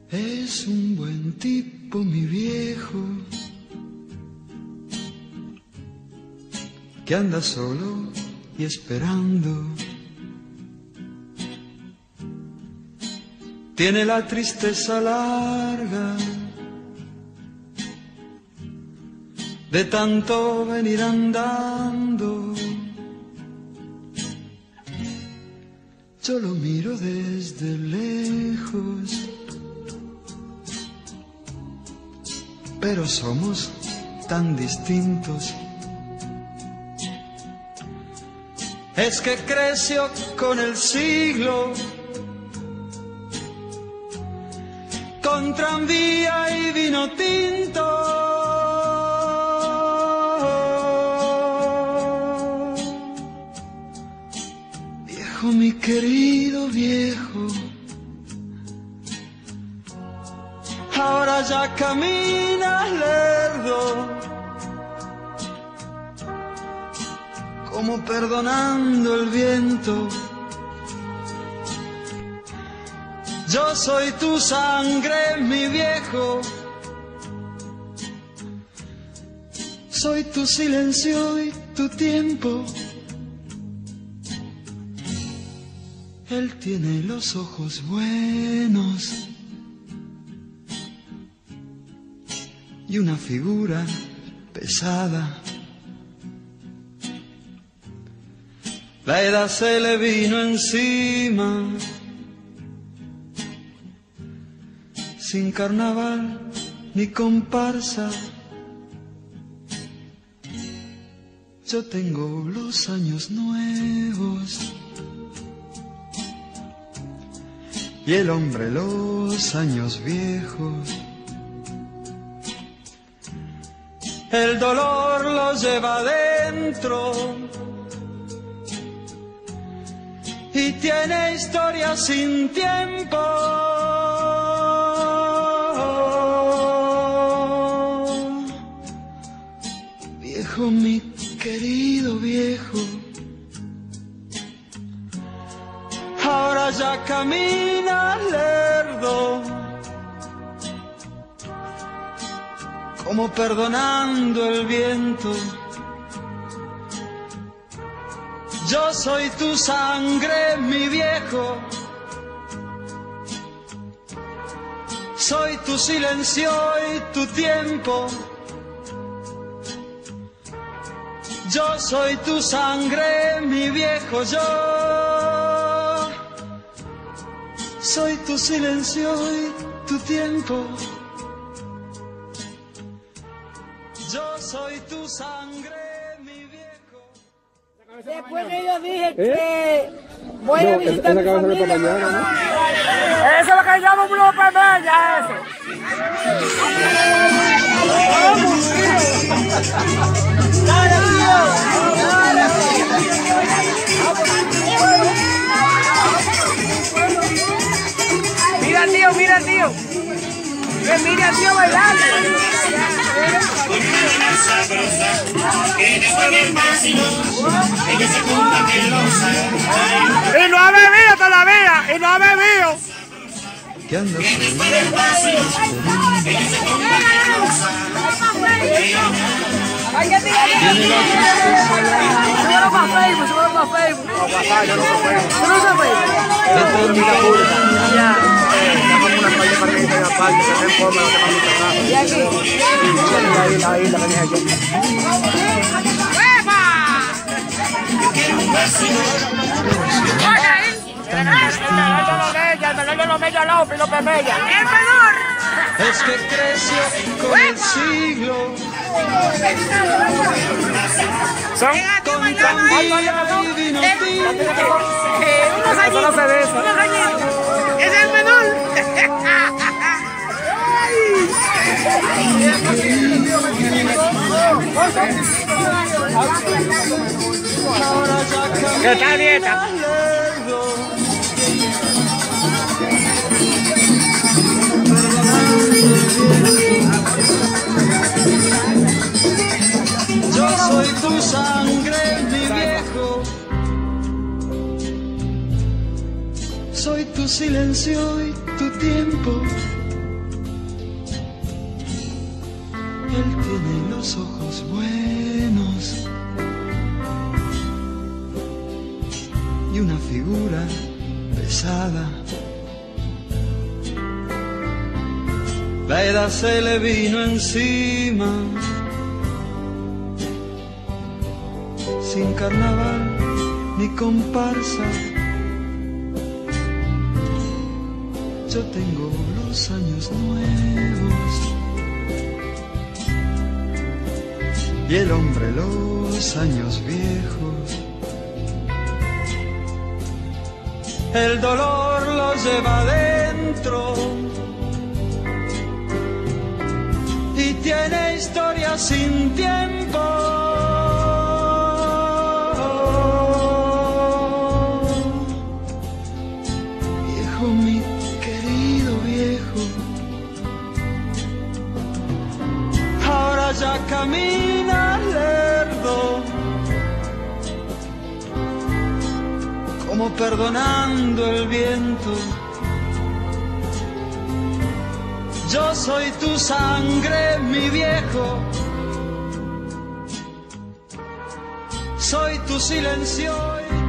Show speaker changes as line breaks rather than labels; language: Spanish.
Es un buen tipo, mi viejo, que anda solo y esperando. Tiene la tristeza larga de tanto venir andando. Yo lo miro desde lejos, pero somos tan distintos. Es que creció con el siglo, con tranvía y vino tinto. Viejo, mi querido viejo, ahora ya caminas lerdo, como perdonando el viento. Yo soy tu sangre, mi viejo, soy tu silencio y tu tiempo. Él tiene los ojos buenos y una figura pesada. La edad se le vino encima, sin carnaval ni comparsa. Yo tengo los años nuevos y el hombre los años viejos. El dolor lo lleva adentro y tiene historia sin tiempo. Viejo, mi querido viejo, ahora ya caminas lerdo, como perdonando el viento. Yo soy tu sangre, mi viejo, soy tu silencio y tu tiempo. Yo soy tu sangre, mi viejo, yo soy tu silencio y tu tiempo. Yo soy tu sangre, mi viejo.
Después que yo dije que voy a visitar mi familia. Eso es lo que llamo un López Mella, eso. Mira, tío, mira, tío. Mira, tío, bailando. Y no ha bebido todavía, y no ha bebido.
¿Qué anda
Hay que tirar. Súbelo para Facebook, súbelo para Facebook. No, papá, yo no soy Facebook. ¿Tú no sos Facebook? Ya. Llámame una calle para que se vea parte, que se informe lo que va a mucho. ¿Y aquí? Sí, ahí la que dije yo. ¡Hueva! El menor de los Mella López, López Mella. ¡El menor!
Es que creció con el siglo,
Son
con tranvía y vino tinto.
unos añitos. Es el menor. ¿Qué está dieta?
Yo soy tu sangre, mi viejo, soy tu silencio y tu tiempo. Él tiene los ojos buenos y una figura pesada. La edad se le vino encima, sin carnaval ni comparsa. Yo tengo los años nuevos y el hombre los años viejos. El dolor lo lleva adentro y tiene historia sin tiempo. Viejo, mi querido viejo, ahora ya camina lerdo, como perdonando el viento. Yo soy tu sangre, mi viejo, soy tu silencio.